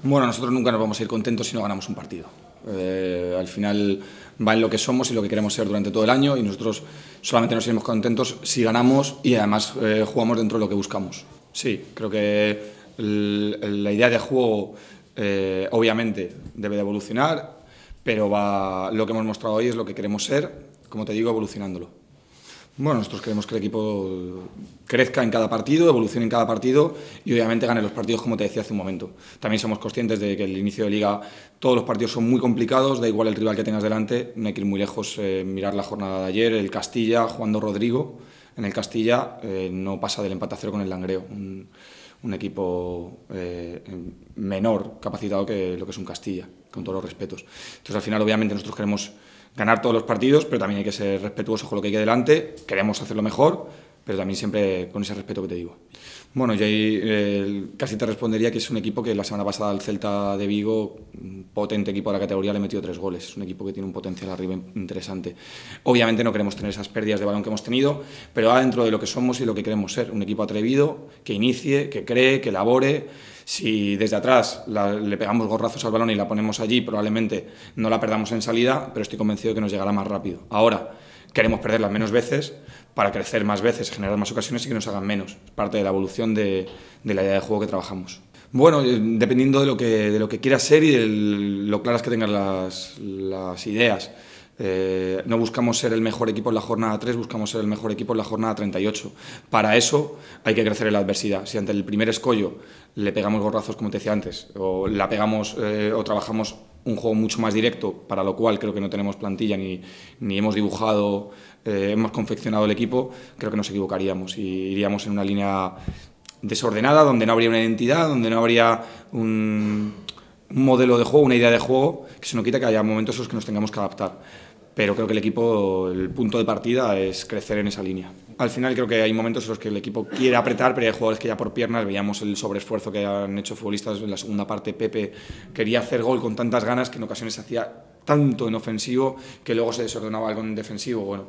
Bueno, nosotros nunca nos vamos a ir contentos si no ganamos un partido. Al final va en lo que somos y lo que queremos ser durante todo el año, y nosotros solamente nos iremos contentos si ganamos y además jugamos dentro de lo que buscamos. Sí, creo que la idea de juego obviamente debe de evolucionar, pero lo que hemos mostrado hoy es lo que queremos ser, como te digo, evolucionándolo. Bueno, nosotros queremos que el equipo crezca en cada partido, evolucione en cada partido y obviamente gane los partidos, como te decía hace un momento. También somos conscientes de que el inicio de liga, todos los partidos son muy complicados, da igual el rival que tengas delante, no hay que ir muy lejos, mirar la jornada de ayer, el Castilla, jugando Rodrigo, en el Castilla no pasa del empate a 0 con el Langreo, un equipo menor capacitado que lo que es un Castilla, con todos los respetos. Entonces al final obviamente nosotros queremos ganar todos los partidos, pero también hay que ser respetuosos con lo que hay delante, queremos hacerlo mejor, pero también siempre con ese respeto que te digo. Bueno, yo ahí casi te respondería que es un equipo que la semana pasada al Celta de Vigo, un potente equipo de la categoría, le metió 3 goles. Es un equipo que tiene un potencial arriba interesante. Obviamente no queremos tener esas pérdidas de balón que hemos tenido, pero va dentro de lo que somos y lo que queremos ser. Un equipo atrevido, que inicie, que cree, que elabore. Si desde atrás le pegamos gorrazos al balón y la ponemos allí, probablemente no la perdamos en salida, pero estoy convencido de que nos llegará más rápido. Ahora, queremos perderlas menos veces para crecer más veces, generar más ocasiones y que nos hagan menos. Es parte de la evolución de la idea de juego que trabajamos. Bueno, dependiendo de lo que quieras ser y de lo claras que tengas las ideas. No buscamos ser el mejor equipo en la jornada 3, buscamos ser el mejor equipo en la jornada 38. Para eso hay que crecer en la adversidad. Si ante el primer escollo le pegamos gorrazos, como te decía antes, o la pegamos o trabajamos un juego mucho más directo, para lo cual creo que no tenemos plantilla ni hemos dibujado, hemos confeccionado el equipo, creo que nos equivocaríamos y iríamos en una línea desordenada, donde no habría una identidad, donde no habría un modelo de juego, una idea de juego, que se nos quita que haya momentos en los que nos tengamos que adaptar. Pero creo que el equipo, el punto de partida es crecer en esa línea. Al final creo que hay momentos en los que el equipo quiere apretar, pero hay jugadores que ya por piernas, veíamos el sobreesfuerzo que han hecho futbolistas en la segunda parte. Pepe quería hacer gol con tantas ganas que en ocasiones hacía tanto en ofensivo que luego se desordenaba algo en defensivo. Bueno,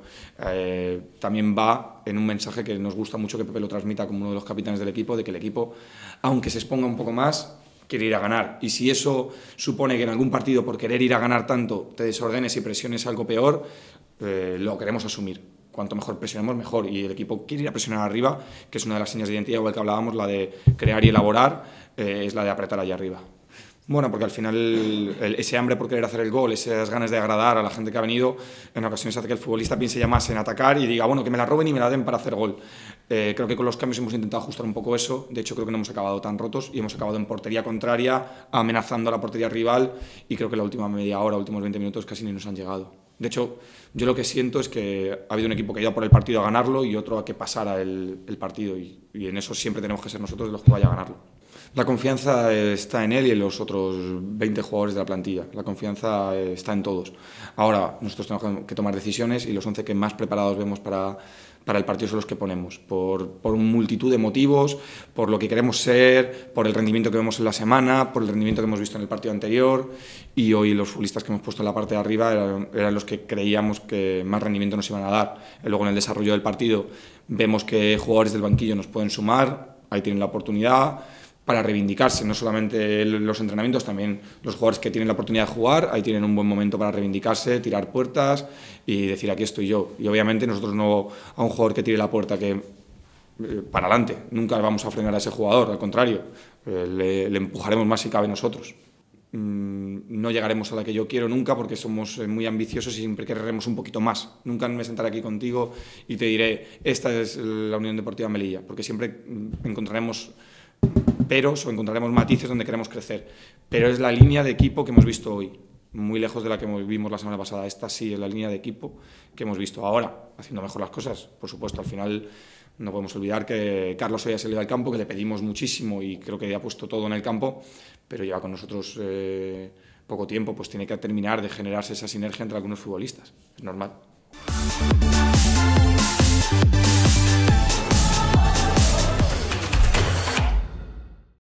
también va en un mensaje que nos gusta mucho que Pepe lo transmita como uno de los capitanes del equipo, de que el equipo, aunque se exponga un poco más, quiere ir a ganar. Y si eso supone que en algún partido, por querer ir a ganar tanto, te desordenes y presiones algo peor, lo queremos asumir. Cuanto mejor presionemos, mejor. Y el equipo quiere ir a presionar arriba, que es una de las señas de identidad, igual que hablábamos, la de crear y elaborar, es la de apretar allá arriba. Bueno, porque al final ese hambre por querer hacer el gol, esas ganas de agradar a la gente que ha venido, en ocasiones hace que el futbolista piense ya más en atacar y diga, bueno, que me la roben y me la den para hacer gol. Creo que con los cambios hemos intentado ajustar un poco eso. De hecho, creo que no hemos acabado tan rotos y hemos acabado en portería contraria, amenazando a la portería rival, y creo que la última media hora, últimos 20 minutos casi ni nos han llegado. De hecho, yo lo que siento es que ha habido un equipo que ha ido por el partido a ganarlo y otro a que pasara el partido, y en eso siempre tenemos que ser nosotros los que vaya a ganarlo. La confianza está en él y en los otros 20 jugadores de la plantilla. La confianza está en todos. Ahora nosotros tenemos que tomar decisiones y los 11 que más preparados vemos para el partido son los que ponemos, por multitud de motivos, por lo que queremos ser, por el rendimiento que vemos en la semana, por el rendimiento que hemos visto en el partido anterior, y hoy los futbolistas que hemos puesto en la parte de arriba eran los que creíamos que más rendimiento nos iban a dar. Luego en el desarrollo del partido vemos que jugadores del banquillo nos pueden sumar, ahí tienen la oportunidad para reivindicarse, no solamente los entrenamientos, también los jugadores que tienen la oportunidad de jugar, ahí tienen un buen momento para reivindicarse, tirar puertas y decir aquí estoy yo. Y obviamente nosotros no a un jugador que tire la puerta que para adelante, nunca vamos a frenar a ese jugador, al contrario, le empujaremos más si cabe nosotros. No llegaremos a la que yo quiero nunca porque somos muy ambiciosos y siempre querremos un poquito más. Nunca me sentaré aquí contigo y te diré esta es la Unión Deportiva Melilla, porque siempre encontraremos peros o encontraremos matices donde queremos crecer, pero es la línea de equipo que hemos visto hoy, muy lejos de la que vimos la semana pasada. Esta sí es la línea de equipo que hemos visto ahora, haciendo mejor las cosas, por supuesto. Al final no podemos olvidar que Carlos hoy ha salido al campo, que le pedimos muchísimo y creo que ha puesto todo en el campo, pero lleva con nosotros poco tiempo, pues tiene que terminar de generarse esa sinergia entre algunos futbolistas, es normal.